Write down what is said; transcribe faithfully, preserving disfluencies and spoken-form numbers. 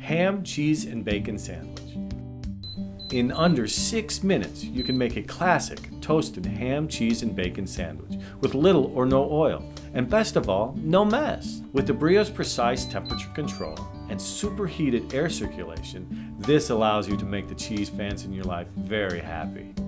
ham, cheese, and bacon sandwich. In under six minutes, you can make a classic toasted ham, cheese, and bacon sandwich with little or no oil, and best of all, no mess. With the Brio's precise temperature control and superheated air circulation, this allows you to make the cheese fans in your life very happy.